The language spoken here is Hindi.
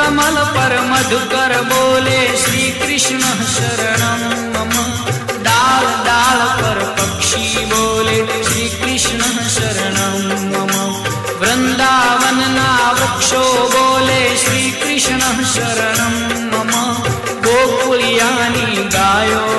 कमल पर मधुकर बोले श्री कृष्ण शरणम मम। डाल डाल पर पक्षी बोले श्री कृष्ण शरणम मम। वृंदावन ना वृक्षो बोले श्री कृष्ण शरणम मम। गोकुलियानी गायो